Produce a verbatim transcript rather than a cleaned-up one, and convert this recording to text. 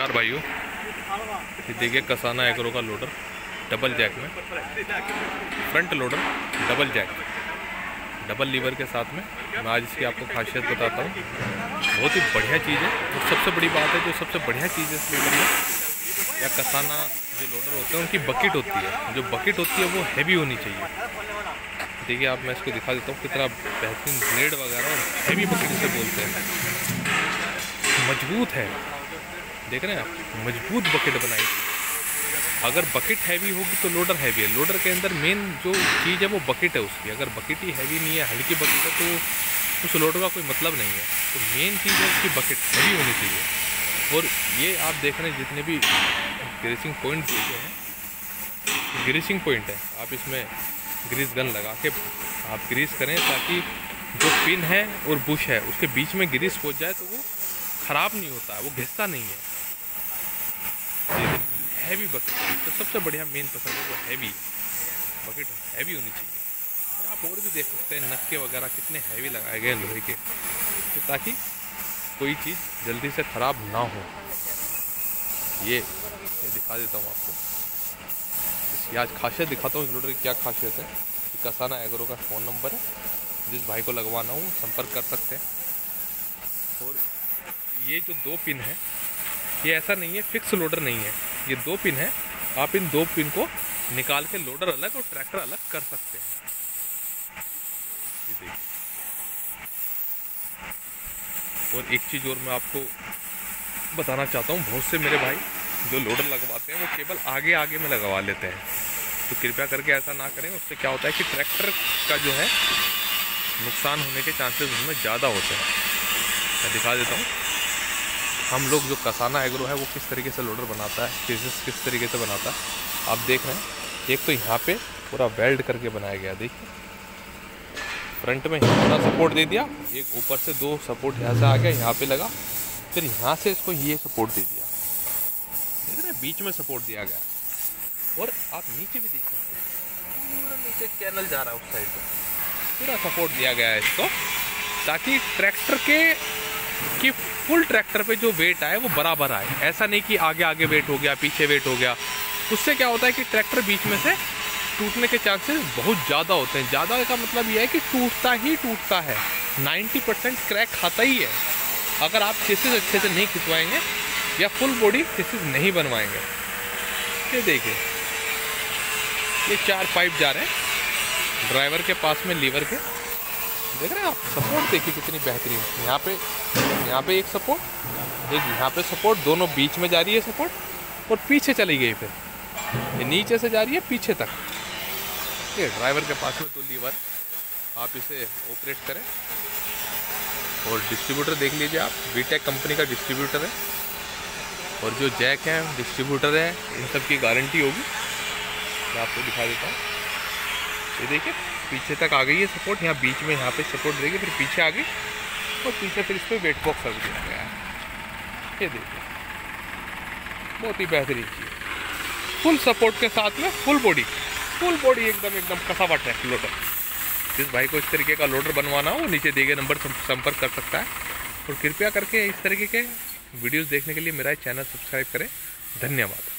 नमस्कार भाइयों, ये देखिए कसाना एग्रो का लोडर डबल जैक में, front loader double jack, double lever के साथ में। मैं आज इसकी आपको खासियत बताता हूँ। बहुत ही बढ़िया चीज़ है। और सबसे बड़ी बात है, जो सबसे बढ़िया चीज़ है इस लोडर में या कसाना जो लोडर होते हैं उनकी बकेट होती है। जो बकेट होती है वो हैवी होनी चाहिए। देखिए आप, मैं इसको दिखा देता हूँ कितना बेहतरीन ब्लेड वगैरह और हैवी बकेट से बोलते हैं, मजबूत है। देख रहे हैं आप, मजबूत बकेट बनाई। अगर बकेट हैवी होगी तो लोडर हैवी है। लोडर के अंदर मेन जो चीज़ है वो बकेट है उसकी। अगर बकेट ही हैवी नहीं है, हल्की बकेट है, तो उस लोडर का कोई मतलब नहीं है। तो मेन चीज़ है उसकी बकेट हैवी होनी चाहिए। और ये आप देख रहे हैं जितने भी ग्रीसिंग पॉइंट दिए गए हैं, ग्रीसिंग पॉइंट है। आप इसमें ग्रीस गन लगा के आप ग्रीस करें ताकि जो पिन है और बुश है उसके बीच में ग्रीस पहुंच जाए तो वो ख़राब नहीं होता है, वो घिसता नहीं है। हैवी बकेट तो सबसे बढ़िया मेन पसंद है वो हैवी बकेट, हैवी होनी चाहिए। और आप और भी देख सकते हैं नक्के वगैरह कितने हैवी लगाए गए लोहे के, तो ताकि कोई चीज़ जल्दी से ख़राब ना हो। ये, ये दिखा देता हूँ आपको। ये आज खासियत दिखाता हूँ इस लोडर की क्या खासियत है। कसाना एग्रो का फ़ोन नंबर है, जिस भाई को लगवाना हो संपर्क कर सकते हैं। और ये जो दो पिन है, ये ऐसा नहीं है फिक्स लोडर नहीं है, ये दो पिन है। आप इन दो पिन को निकाल के लोडर अलग और ट्रैक्टर अलग कर सकते हैं। ये देखिए। और एक चीज़ और मैं आपको बताना चाहता हूँ, बहुत से मेरे भाई जो लोडर लगवाते हैं वो केवल आगे आगे में लगवा लेते हैं, तो कृपया करके ऐसा ना करें। उससे क्या होता है कि ट्रैक्टर का जो है नुकसान होने के चांसेस उसमें ज़्यादा होते हैं। मैं दिखा देता हूँ हम लोग जो कसाना एग्रो है वो किस तरीके से लोडर बनाता है, पीसेस किस तरीके से बनाता है। आप देख रहे हैं, एक तो यहाँ पे पूरा वेल्ड करके बनाया गया। देखिए फ्रंट में पूरा सपोर्ट दे दिया, एक ऊपर से दो सपोर्ट यहाँ से आ गया, यहाँ पे लगा, फिर यहाँ से इसको ये सपोर्ट दे दिया। देख रहे हैं, बीच में सपोर्ट दिया गया। और आप नीचे भी देख सकते हैं, पूरा नीचे चैनल जा रहा है उस साइड पर, पूरा सपोर्ट दिया गया है इसको, ताकि ट्रैक्टर के कि फुल ट्रैक्टर पे जो वेट आए वो बराबर आए। ऐसा नहीं कि आगे आगे वेट हो गया, पीछे वेट हो गया। उससे क्या होता है कि ट्रैक्टर बीच में से टूटने के चांसेस बहुत ज़्यादा होते हैं। ज़्यादा का मतलब यह है कि टूटता ही टूटता है, नब्बे परसेंट क्रैक खाता ही है, अगर आप चेसिस अच्छे से नहीं खिंचवाएंगे या फुल बॉडी चेसिस नहीं बनवाएंगे। ये देखिए, ये चार पाइप जा रहे हैं ड्राइवर के पास में, लीवर के। देख रहे हैं आप, सपोर्ट देखिए कितनी बेहतरीन। यहाँ पे यहाँ पे एक सपोर्ट, एक यहाँ पे सपोर्ट, दोनों बीच में जा रही है सपोर्ट, और पीछे चली गई। फिर ये नीचे से जा रही है पीछे तक। ये ड्राइवर के पास में दो लीवर, आप इसे ऑपरेट करें। और डिस्ट्रीब्यूटर देख लीजिए आप, बीटेक कंपनी का डिस्ट्रीब्यूटर है। और जो जैक है, डिस्ट्रीब्यूटर है, इन सब की गारंटी होगी। मैं आपको दिखा देता हूँ। ये देखिए पीछे तक आ गई है सपोर्ट, यहाँ बीच में यहाँ पे सपोर्ट देगी, फिर पीछे आ गई, और पीछे फिर इस पर वेट बॉक्स रख दिया गया है। ये देखिए, बहुत ही बेहतरीन चीज़, फुल सपोर्ट के साथ में फुल बॉडी, फुल बॉडी एकदम एकदम कसा हुआ ट्रैक्टर लोडर। जिस भाई को इस तरीके का लोडर बनवाना हो, नीचे दिए गए नंबर संपर्क कर सकता है। और कृपया करके इस तरीके के वीडियोज़ देखने के लिए मेरा चैनल सब्सक्राइब करें। धन्यवाद।